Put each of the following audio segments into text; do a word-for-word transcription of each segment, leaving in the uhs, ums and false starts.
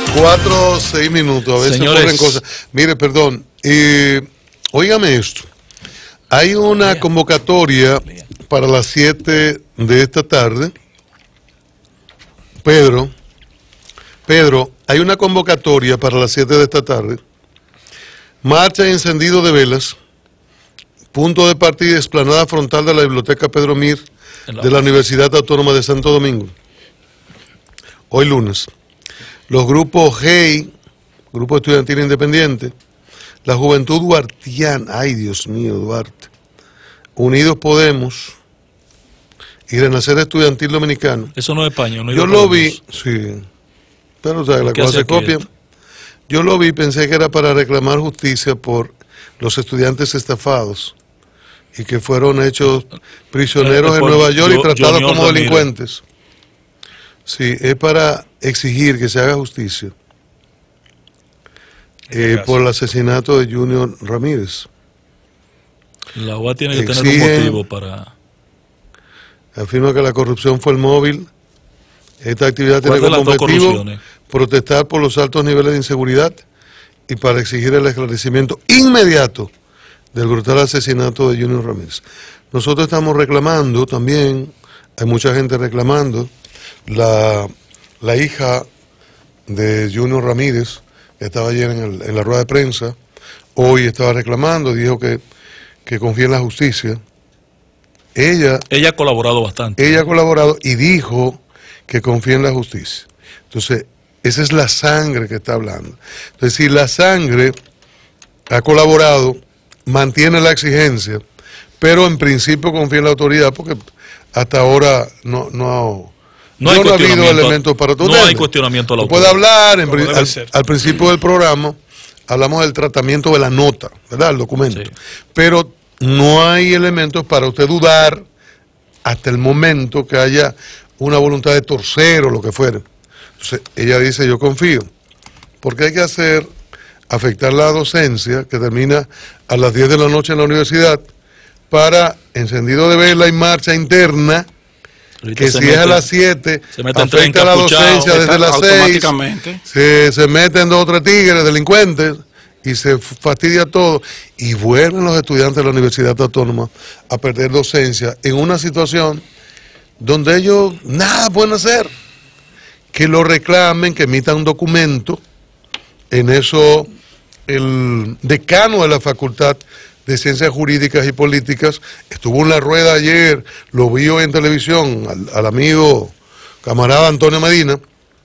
Cuatro, seis minutos, a veces Señores, ocurren cosas. Mire, perdón, eh, óigame esto. Hay una convocatoria para las siete de esta tarde. Pedro, Pedro, hay una convocatoria para las siete de esta tarde. Marcha y encendido de velas. Punto de partida, explanada frontal de la Biblioteca Pedro Mir de la Universidad Autónoma de Santo Domingo. Hoy lunes. Los grupos G E I, Grupo Estudiantil Independiente, la Juventud Duartiana, ay Dios mío, Duarte, Unidos Podemos y Renacer Estudiantil Dominicano. Eso no es España, no. Yo lo vi, sí, pero o sea, la cosa se copia. Yo lo vi, pensé que era para reclamar justicia por los estudiantes estafados y que fueron hechos prisioneros en Nueva York y tratados como delincuentes. Sí, es para exigir que se haga justicia eh, por el asesinato de Junior Ramírez. La U A tiene que tener un motivo para... Afirma que la corrupción fue el móvil. Esta actividad tiene como objetivo protestar por los altos niveles de inseguridad y para exigir el esclarecimiento inmediato del brutal asesinato de Junior Ramírez. Nosotros estamos reclamando también, hay mucha gente reclamando, La, la hija de Junior Ramírez estaba ayer en, el, en la rueda de prensa, hoy estaba reclamando, dijo que, que confía en la justicia. Ella, ella ha colaborado bastante. Ella ha colaborado y dijo que confía en la justicia. Entonces, esa es la sangre que está hablando. Entonces, si la sangre ha colaborado, mantiene la exigencia, pero en principio confía en la autoridad, porque hasta ahora no... no No, hay no ha habido elementos para todo. No hay cuestionamiento a la autoridad. Puede hablar, en, al, al principio del programa, hablamos del tratamiento de la nota, ¿verdad? El documento. Sí. Pero no hay elementos para usted dudar hasta el momento que haya una voluntad de torcer o lo que fuera. Entonces, ella dice, yo confío. Porque hay que hacer, afectar la docencia, que termina a las diez de la noche en la universidad, para encendido de vela y marcha interna, que si mete, es a las siete, afecta a la docencia desde las seis, se, se meten dos o tres tigres, delincuentes, y se fastidia todo, y vuelven los estudiantes de la Universidad Autónoma a perder docencia en una situación donde ellos nada pueden hacer, que lo reclamen, que emitan un documento. En eso el decano de la Facultad de Ciencias Jurídicas y Políticas estuvo en la rueda ayer, lo vio en televisión al, al amigo camarada Antonio Medina,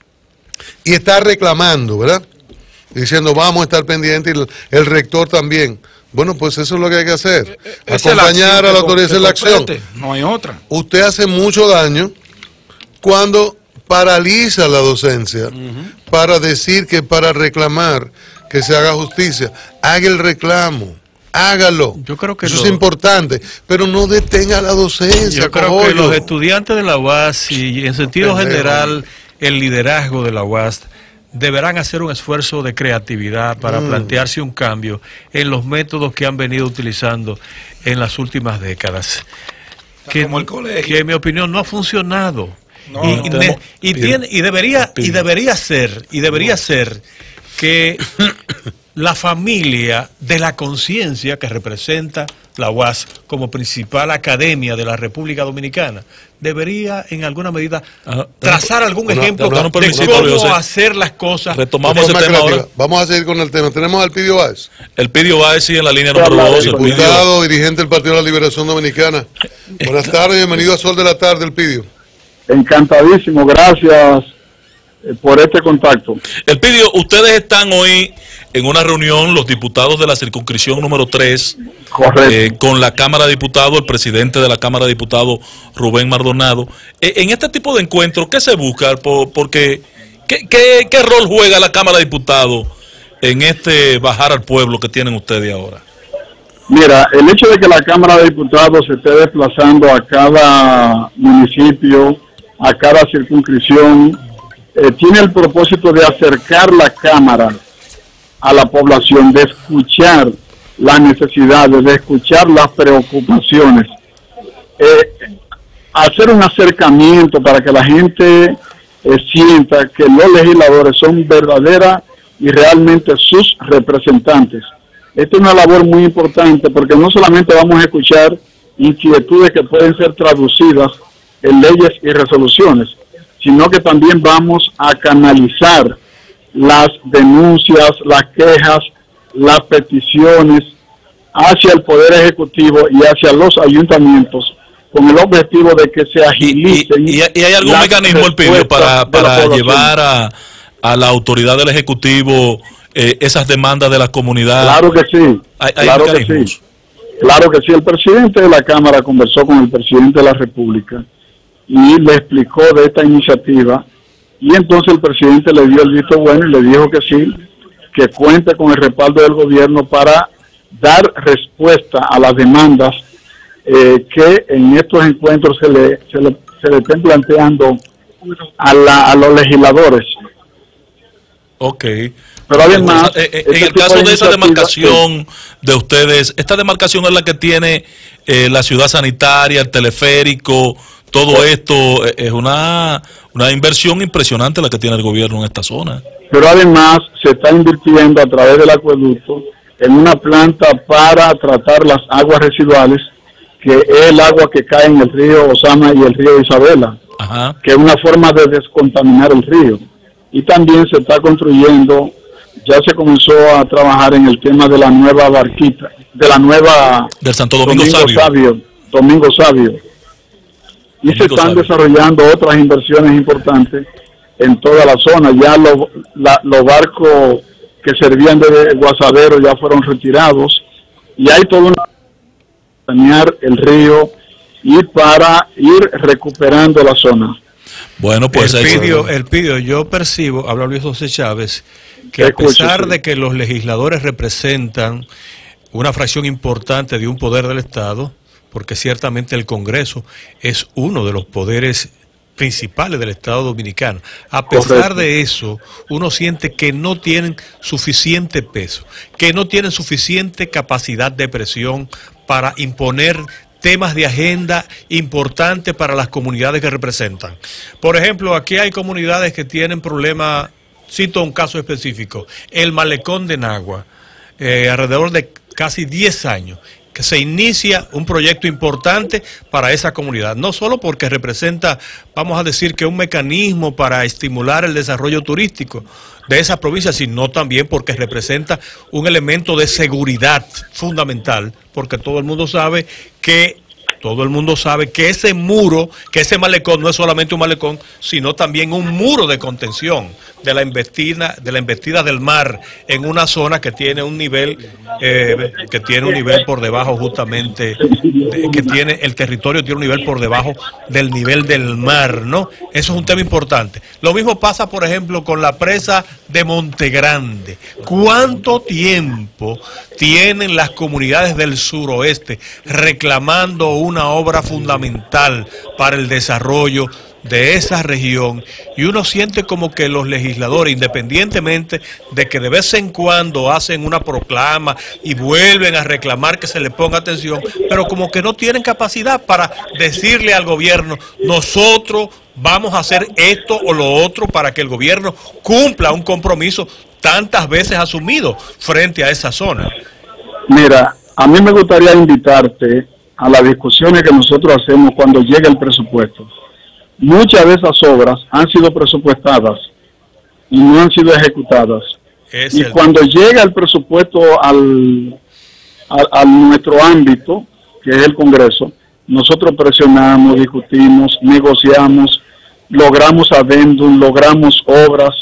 y está reclamando, ¿verdad? Diciendo vamos a estar pendientes, y el, el rector también. Bueno, pues eso es lo que hay que hacer, es acompañar a la autoridad en la acción. No hay otra. Usted hace mucho daño cuando paraliza la docencia uh-huh. para decir que para reclamar que se haga justicia. Haga el reclamo. Hágalo. Yo creo que eso lo, es importante, pero no detenga la docencia. Yo creo que los estudiantes de la U A S y en sentido Pendejo. general el liderazgo de la U A S deberán hacer un esfuerzo de creatividad para mm. plantearse un cambio en los métodos que han venido utilizando en las últimas décadas. Que, como el colegio. que en mi opinión no ha funcionado. No, y, no, y, tenemos, y, tiene, y debería y debería ser y debería ser que la familia de la conciencia que representa la U A S como principal academia de la República Dominicana debería en alguna medida Ajá. trazar algún una, ejemplo una, una, de cómo José. hacer las cosas. Retomamos ese tema ahora. Vamos a seguir con el tema. Tenemos al Pidio Báez. El Pidio Báez sí en la línea número dos. Diputado, dirigente del Partido de la Liberación Dominicana. Buenas tardes, bienvenido a Sol de la Tarde, el Pidio. Encantadísimo, gracias por este contacto. El Pidio, ustedes están hoy en una reunión, los diputados de la circunscripción número tres, eh, con la Cámara de Diputados, el presidente de la Cámara de Diputados, Rubén Maldonado. Eh, en este tipo de encuentros, ¿qué se busca? Por, porque, ¿qué, qué, ¿qué rol juega la Cámara de Diputados en este bajar al pueblo que tienen ustedes ahora? Mira, el hecho de que la Cámara de Diputados se esté desplazando a cada municipio, a cada circunscripción, eh, tiene el propósito de acercar la Cámara a la población, de escuchar las necesidades, de escuchar las preocupaciones, eh, hacer un acercamiento para que la gente eh, sienta que los legisladores son verdaderas y realmente sus representantes. Esta es una labor muy importante porque no solamente vamos a escuchar inquietudes que pueden ser traducidas en leyes y resoluciones, sino que también vamos a canalizar las denuncias, las quejas, las peticiones hacia el Poder Ejecutivo y hacia los ayuntamientos con el objetivo de que se agilicen. ¿Y, y, y hay algún mecanismo, Elpidio, para, para llevar a, a la autoridad del Ejecutivo eh, esas demandas de la comunidad? Claro que sí. ¿Hay, hay claro que sí. Claro que sí. El presidente de la Cámara conversó con el presidente de la República y le explicó de esta iniciativa, y entonces el presidente le dio el visto bueno y le dijo que sí, que cuente con el respaldo del gobierno para dar respuesta a las demandas eh, que en estos encuentros se le, se le, se le estén planteando a, la, a los legisladores. Ok. Pero además, eh, eh, en el caso de esa demarcación de ustedes, esta demarcación es la que tiene eh, la ciudad sanitaria, el teleférico, todo esto, eh, es una, una inversión impresionante la que tiene el gobierno en esta zona. Pero además se está invirtiendo a través del acueducto en una planta para tratar las aguas residuales, que es el agua que cae en el río Osama y el río Isabela. Ajá. Que es una forma de descontaminar el río. Y también se está construyendo, ya se comenzó a trabajar en el tema de la nueva barquita, de la nueva... Del Santo Domingo, Domingo Sabio. Sabio. Domingo Sabio. Y Domingo se están Sabio. desarrollando otras inversiones importantes en toda la zona. Ya lo, la, los barcos que servían de guasadero ya fueron retirados y hay todo un sanear el río y para ir recuperando la zona. Bueno, pues el pidio, el pidio, yo percibo, habla Luis José Chávez, que a pesar de que los legisladores representan una fracción importante de un poder del Estado, porque ciertamente el Congreso es uno de los poderes principales del Estado Dominicano, a pesar Correcto. de eso, uno siente que no tienen suficiente peso, que no tienen suficiente capacidad de presión para imponer temas de agenda importantes para las comunidades que representan. Por ejemplo, aquí hay comunidades que tienen problemas, cito un caso específico, el Malecón de Nagua, eh, alrededor de casi diez años, que se inicia un proyecto importante para esa comunidad, no solo porque representa, vamos a decir, que un mecanismo para estimular el desarrollo turístico de esa provincia, sino también porque representa un elemento de seguridad fundamental, porque todo el mundo sabe que todo el mundo sabe que ese muro, que ese malecón no es solamente un malecón, sino también un muro de contención de la embestida, de la embestida del mar en una zona que tiene un nivel, eh, que tiene un nivel por debajo justamente, de, que tiene el territorio tiene un nivel por debajo del nivel del mar, ¿no? Eso es un tema importante. Lo mismo pasa, por ejemplo, con la presa de Montegrande. ¿Cuánto tiempo tienen las comunidades del suroeste reclamando una obra fundamental para el desarrollo de esa región? Y uno siente como que los legisladores, independientemente de que de vez en cuando hacen una proclama y vuelven a reclamar que se le ponga atención, pero como que no tienen capacidad para decirle al gobierno, nosotros vamos a hacer esto o lo otro para que el gobierno cumpla un compromiso tantas veces asumido frente a esa zona. Mira, a mí me gustaría invitarte a las discusiones que nosotros hacemos cuando llega el presupuesto. Muchas de esas obras han sido presupuestadas y no han sido ejecutadas. Es y el... cuando llega el presupuesto al, al, a nuestro ámbito, que es el Congreso, nosotros presionamos, discutimos, negociamos, logramos adendum, logramos obras.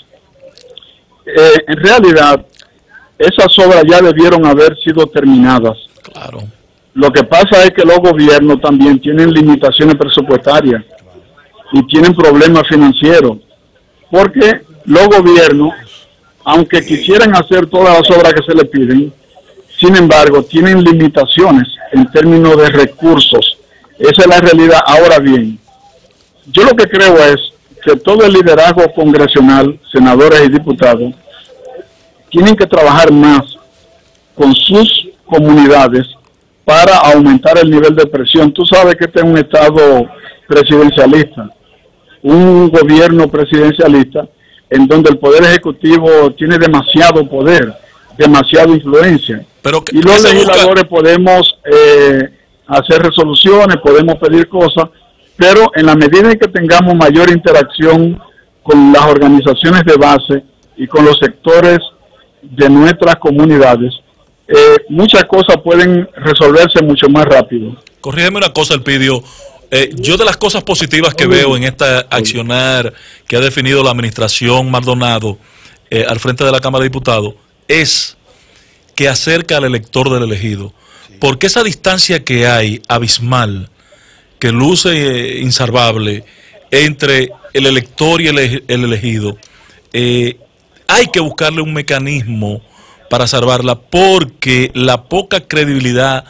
Eh, en realidad, esas obras ya debieron haber sido terminadas. Claro. Lo que pasa es que los gobiernos también tienen limitaciones presupuestarias y tienen problemas financieros, porque los gobiernos, aunque quisieran hacer todas las obras que se les piden, sin embargo, tienen limitaciones en términos de recursos. Esa es la realidad. Ahora bien, yo lo que creo es que todo el liderazgo congresional, senadores y diputados, tienen que trabajar más con sus comunidades para aumentar el nivel de presión. Tú sabes que este es un estado presidencialista un gobierno presidencialista en donde el Poder Ejecutivo tiene demasiado poder, demasiada influencia. Pero y los legisladores podemos eh, hacer resoluciones, podemos pedir cosas, pero en la medida en que tengamos mayor interacción con las organizaciones de base y con los sectores de nuestras comunidades, eh, muchas cosas pueden resolverse mucho más rápido. Corrígeme una cosa, Elpidio. Eh, yo de las cosas positivas que veo en esta accionar que ha definido la administración Maldonado eh, al frente de la Cámara de Diputados es que acerca al elector del elegido. Porque esa distancia que hay, abismal, que luce eh, insalvable entre el elector y el, el elegido, eh, hay que buscarle un mecanismo para salvarla, porque la poca credibilidad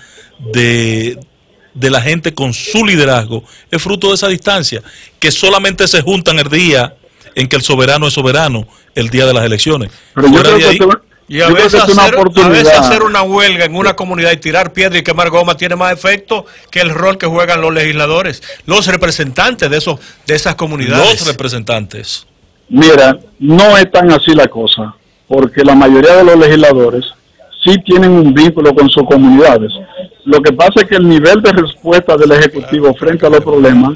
de... de la gente con su liderazgo es fruto de esa distancia, que solamente se juntan el día en que el soberano es soberano, el día de las elecciones. Pero yo creo que ahí, y a veces, hacer, a veces hacer una huelga en una comunidad y tirar piedra y quemar goma tiene más efecto que el rol que juegan los legisladores, los representantes de esos de esas comunidades. Los representantes. Mira, no es tan así la cosa, porque la mayoría de los legisladores sí tienen un vínculo con sus comunidades. Lo que pasa es que el nivel de respuesta del Ejecutivo frente a los problemas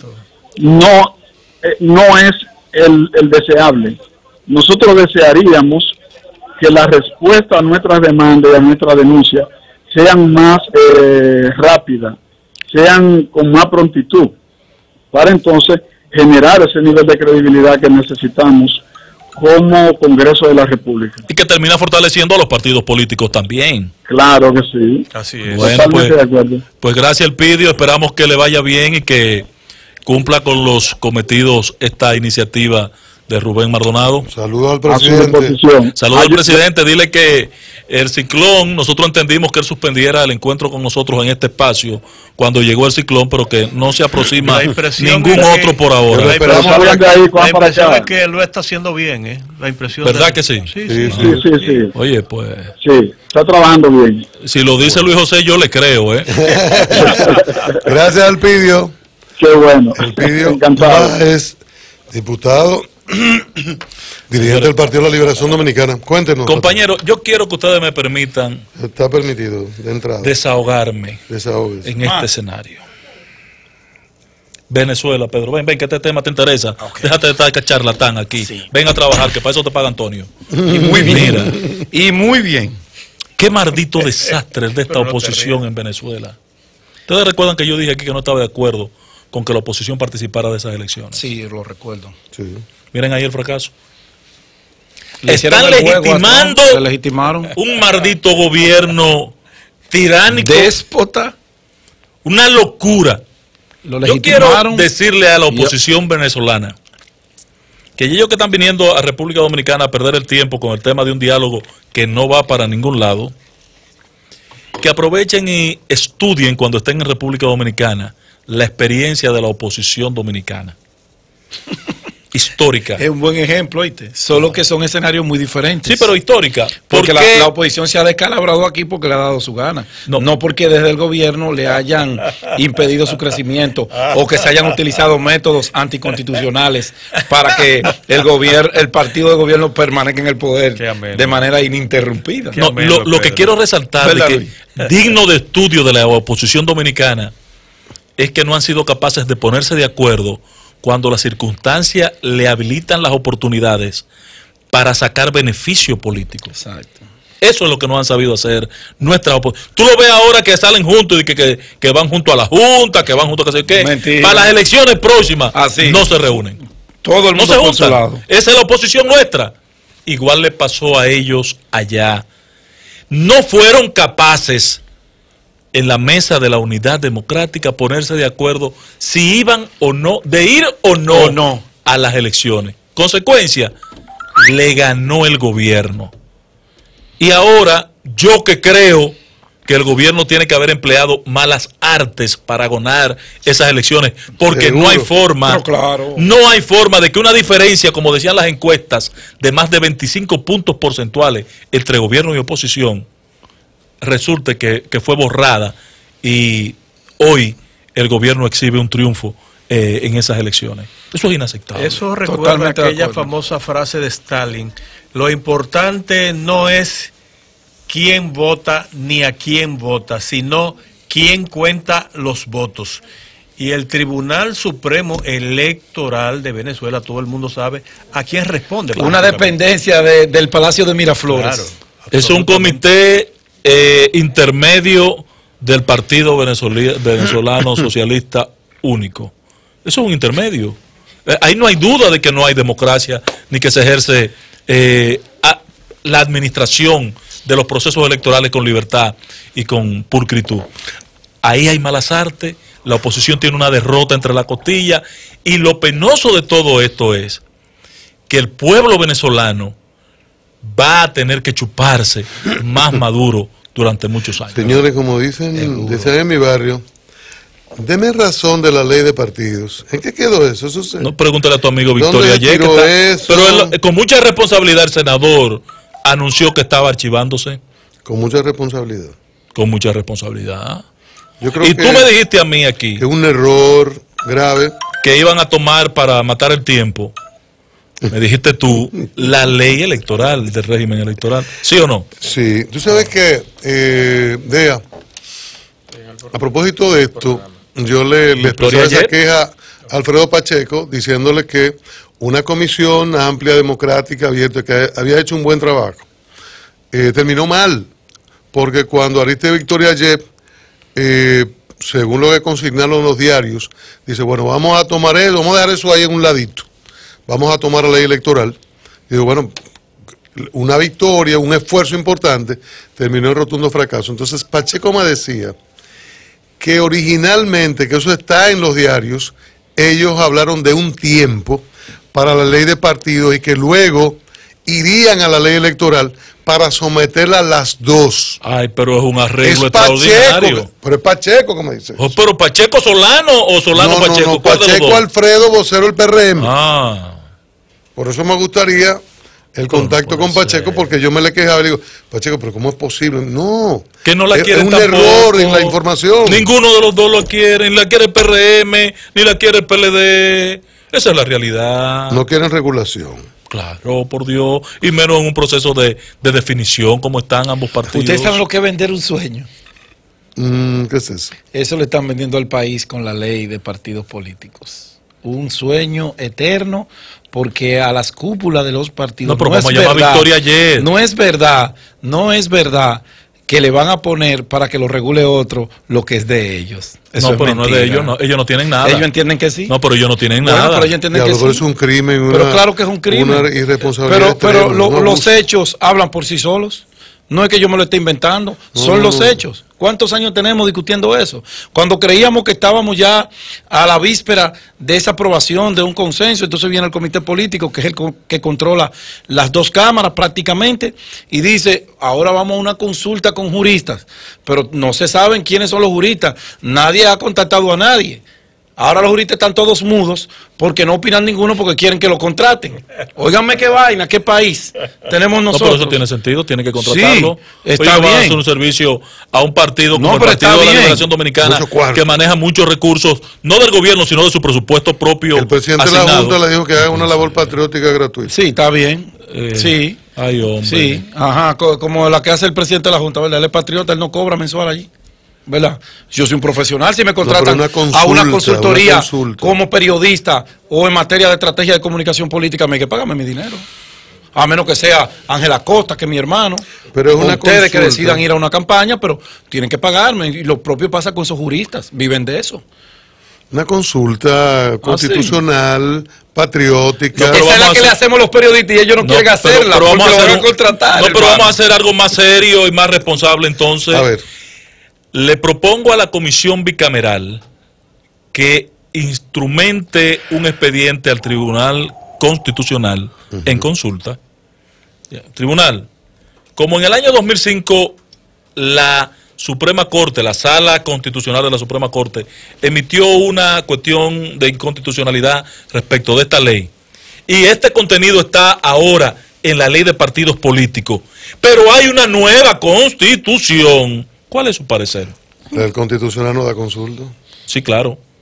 no, eh, no es el, el deseable. Nosotros desearíamos que la respuesta a nuestras demandas y a nuestras denuncias sean más eh, rápidas, sean con más prontitud, para entonces generar ese nivel de credibilidad que necesitamos como Congreso de la República. Y que termina fortaleciendo a los partidos políticos también. Claro que sí. Así es. Bueno, pues, de acuerdo. Pues gracias, Elpidio. Esperamos que le vaya bien y que cumpla con los cometidos esta iniciativa de Rubén Maldonado. Saludos al presidente. Saludos al presidente. Dile que el ciclón, nosotros entendimos que él suspendiera el encuentro con nosotros en este espacio cuando llegó el ciclón, pero que no se aproxima ningún otro por ahora. La impresión, la, la impresión es que él lo está haciendo bien, ¿eh? La impresión ¿verdad de... que sí? Sí sí, sí, sí, sí, sí. Oye, pues... Sí, está trabajando bien. Si lo dice Luis José, yo le creo, ¿eh? Gracias, Elpidio. Qué bueno. Elpidio encantado. Es diputado, dirigente del Partido de la Liberación Dominicana. Cuéntenos. Compañero, yo quiero que ustedes me permitan... Está permitido, de entrada. Desahogarme Desahóguese. en este ah. escenario. Venezuela, Pedro, ven, ven, que este tema te interesa. Okay. Déjate de estar charlatán aquí. Sí. Ven a trabajar, que para eso te paga Antonio. Y muy bien. Mira, y muy bien. Qué maldito desastre de esta no oposición en Venezuela. Ustedes recuerdan que yo dije aquí que no estaba de acuerdo con que la oposición participara de esas elecciones. Sí, lo recuerdo. Sí. Miren ahí el fracaso. Le Están legitimando ¿Se legitimaron? un maldito gobierno tiránico. Déspota. Una locura. Lo Yo quiero decirle a la oposición Yo. venezolana que ellos que están viniendo a República Dominicana a perder el tiempo con el tema de un diálogo que no va para ningún lado, que aprovechen y estudien cuando estén en República Dominicana la experiencia de la oposición dominicana. Histórica. Es un buen ejemplo, ¿oíste? Solo que son escenarios muy diferentes. Sí, pero histórica. Porque la, la oposición se ha descalabrado aquí porque le ha dado su gana. No, no porque desde el gobierno le hayan impedido su crecimiento o que se hayan utilizado métodos anticonstitucionales para que el gobierno, el partido de gobierno permanezca en el poder de manera ininterrumpida. No, lo, lo que quiero resaltar es que digno de estudio de la oposición dominicana es que no han sido capaces de ponerse de acuerdo cuando las circunstancias le habilitan las oportunidades para sacar beneficio político. Exacto. Eso es lo que no han sabido hacer nuestra oposición. Tú lo ves ahora que salen juntos y que, que, que van junto a la Junta, que van junto a qué sé qué. Mentira. Para las elecciones próximas Así. no se reúnen. Todo el mundo no se por su lado. Esa es la oposición nuestra. Igual le pasó a ellos allá. No fueron capaces en la mesa de la unidad democrática ponerse de acuerdo si iban o no, de ir o no, o no. a las elecciones. Consecuencia, le ganó el gobierno. Y ahora, yo que creo que el gobierno tiene que haber empleado malas artes para ganar esas elecciones, porque Seguro. no hay forma, no, claro. no hay forma de que una diferencia, como decían las encuestas, de más de veinticinco puntos porcentuales entre gobierno y oposición, resulte que, que fue borrada y hoy el gobierno exhibe un triunfo eh, en esas elecciones. Eso es inaceptable. Eso recuerda aquella famosa frase de Stalin: lo importante no es quién vota ni a quién vota, sino quién cuenta los votos. Y el Tribunal Supremo Electoral de Venezuela, todo el mundo sabe a quién responde. Una dependencia de, del Palacio de Miraflores. Claro, es un comité eh, intermedio del Partido Venezolano Socialista Único. Eso es un intermedio. Eh, ahí no hay duda de que no hay democracia, ni que se ejerce eh, a, la administración de los procesos electorales con libertad y con pulcritud. Ahí hay malas artes, la oposición tiene una derrota entre la costilla, y lo penoso de todo esto es que el pueblo venezolano va a tener que chuparse más maduro durante muchos años. Señores, como dicen, dicen en mi barrio, deme razón de la ley de partidos. ¿En qué quedó eso? Eso se... No, pregúntale a tu amigo Victoria ayer. Pero él, con mucha responsabilidad, el senador anunció que estaba archivándose. Con mucha responsabilidad. Con mucha responsabilidad. Yo creo y que tú me dijiste a mí aquí que es un error grave que iban a tomar para matar el tiempo. Me dijiste tú la ley electoral del régimen electoral, ¿sí o no? Sí, tú sabes que eh, Dea, a propósito de esto, yo le, le expresé esa queja a Alfredo Pacheco diciéndole que una comisión amplia, democrática, abierta, que había hecho un buen trabajo, eh, terminó mal, porque cuando Ariste Victoria Yep, eh, según lo que consignaron los diarios, dice, bueno, vamos a tomar eso, vamos a dejar eso ahí en un ladito, vamos a tomar la ley electoral. Y digo, bueno, una victoria, un esfuerzo importante, terminó en rotundo fracaso. Entonces Pacheco me decía que originalmente, que eso está en los diarios, ellos hablaron de un tiempo para la ley de partidos y que luego irían a la ley electoral para someterla a las dos. Ay, pero es un arreglo es extraordinario. Pacheco, pero es Pacheco, como dice. Oh, pero Pacheco Solano o Solano no, Pacheco. No, no, Pacheco Alfredo, vocero del P R M. Ah. Por eso me gustaría el contacto con Pacheco, ser. Porque yo me le quejaba y le digo, Pacheco, pero ¿cómo es posible? No, que no la es, quieren es un tampoco. error en la información. Ninguno de los dos lo quiere, ni la quiere el P R M, ni la quiere el P L D. Esa es la realidad. No quieren regulación. Claro, por Dios, y menos en un proceso de, de definición como están ambos partidos. ¿Ustedes saben lo que es vender un sueño? Mm, ¿Qué es eso? Eso le están vendiendo al país con la ley de partidos políticos. Un sueño eterno, porque a las cúpulas de los partidos no, pero no vamos es a llamar verdad, Victoria ayer. No es verdad, no es verdad que le van a poner para que lo regule otro lo que es de ellos. Eso no, es pero mentira. no es de ellos, no, ellos no tienen nada. Ellos entienden que sí. No, pero ellos no tienen bueno, nada. Pero ellos entienden ya, que pero sí. es un crimen, una, pero claro que es un crimen. Una irresponsabilidad. Pero, pero lo, no los hechos hablan por sí solos. No es que yo me lo esté inventando, no, son los hechos. ¿Cuántos años tenemos discutiendo eso? Cuando creíamos que estábamos ya a la víspera de esa aprobación, de un consenso, entonces viene el comité político, que es el que controla las dos cámaras prácticamente, y dice, ahora vamos a una consulta con juristas, pero no se saben quiénes son los juristas, nadie ha contactado a nadie. Ahora los juristas están todos mudos porque no opinan ninguno porque quieren que lo contraten. Óiganme qué vaina, qué país tenemos nosotros. No, pero eso tiene sentido, tiene que contratarlo. Sí, está Ellos bien. van a hacer un servicio a un partido como no, el Partido de la Liberación Dominicana, que maneja muchos recursos, no del gobierno, sino de su presupuesto propio. El presidente asignado. de la Junta le dijo que haga una labor patriótica gratuita. Sí, está bien. Eh, sí. Ay, hombre. Sí, ajá, como la que hace el presidente de la Junta, ¿verdad? Él es patriota, él no cobra mensual allí. ¿Verdad? Yo soy un profesional, si me contratan no, una consulta, a una consultoría una consulta. como periodista o en materia de estrategia de comunicación política, me hay que pagarme mi dinero. A menos que sea Ángela Costa, que es mi hermano. Pero es una ustedes consulta. que decidan ir a una campaña, pero tienen que pagarme. Y lo propio pasa con esos juristas, viven de eso. Una consulta constitucional, ah, ¿sí? patriótica. No, esa es la que le hacemos los periodistas y ellos no, no quieren hacerla, pero, pero porque vamos lo van a a contratar. No, hermano. pero vamos a hacer algo más serio y más responsable entonces. A ver. Le propongo a la comisión bicameral que instrumente un expediente al Tribunal Constitucional uh-huh. en consulta. Ya. Tribunal, como en el año dos mil cinco la Suprema Corte, la Sala Constitucional de la Suprema Corte, emitió una cuestión de inconstitucionalidad respecto de esta ley, y este contenido está ahora en la ley de partidos políticos, pero hay una nueva constitución. ¿Cuál es su parecer? ¿El constitucional no da consulta? Sí, claro.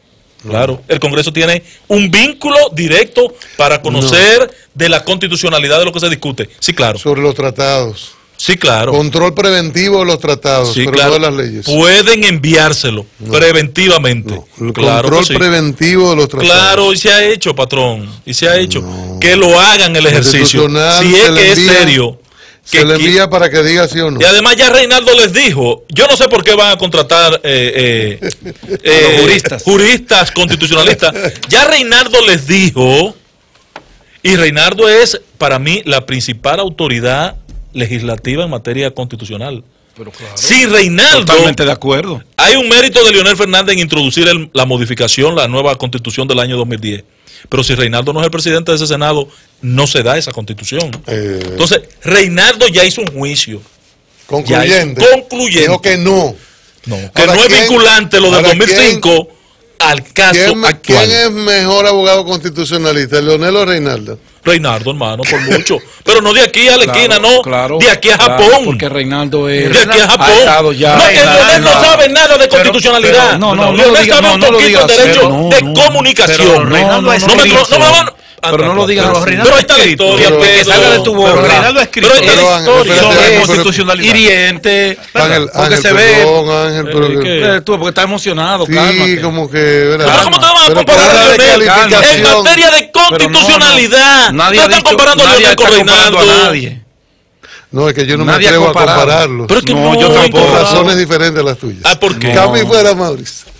Claro, el Congreso tiene un vínculo directo para conocer no. de la constitucionalidad de lo que se discute. Sí, claro. Sobre los tratados. Sí, claro. Control preventivo de los tratados, sí, pero claro. no de las leyes. Pueden enviárselo no. preventivamente. No. El claro control sí. preventivo de los tratados. Claro, y se ha hecho, patrón. Y se ha hecho. No. Que lo hagan el ejercicio. Si es que es serio. Que se le envía para que diga sí o no. Y además ya Reinaldo les dijo, yo no sé por qué van a contratar eh, eh, eh, juristas. juristas constitucionalistas. Ya Reinaldo les dijo, y Reinaldo es para mí la principal autoridad legislativa en materia constitucional. Pero claro, si Reinaldo, totalmente de acuerdo. Hay un mérito de Leonel Fernández en introducir el, la modificación, la nueva constitución del año dos mil diez. Pero si Reinaldo no es el presidente de ese Senado, no se da esa constitución. Eh, Entonces, Reinaldo ya hizo un juicio. Concluyente. Hizo, concluyente. Dijo que no. No, que ahora, no es vinculante lo del dos mil cinco ¿quién, al caso ¿quién, actual. ¿Quién es mejor abogado constitucionalista, Leonel o Reinaldo? Reinaldo, hermano, por mucho. Pero no de aquí a la claro, esquina, no. Claro, de aquí a claro, Japón. Porque Reinaldo es. De aquí a Japón. Ya, no, que Leonel no sabe nada de constitucionalidad. Pero, no, no, no, Leonel no, diga, sabe no, un no poquito digas, de derecho no, de no, comunicación. Pero Reinaldo no, ha no, no, no, no, no, pero no lo digas pero, así. pero ahí está la historia, pero, que salga de tu boca. Pero Reinaldo ha escrito pero es la historia sobre constitucionalidad. Hiriente, Ángel, porque Ángel, se perdón, ve. Ángel, pero eh, que, tú, porque está emocionado, sí, cálmate. como que. ¿verdad? Pero ¿cómo te vas a pero comparar a Leonel? En materia de constitucionalidad. No, no. Nadie no ha están dicho, comparando a nadie Leonel con está comparando Reinaldo. a nadie. No, es que yo no Nadie me atrevo a comparado. compararlos. Pero es que no, no, yo tampoco. Por razones diferentes a las tuyas. Ah, ¿por qué? No. Cami fuera, Mauricio.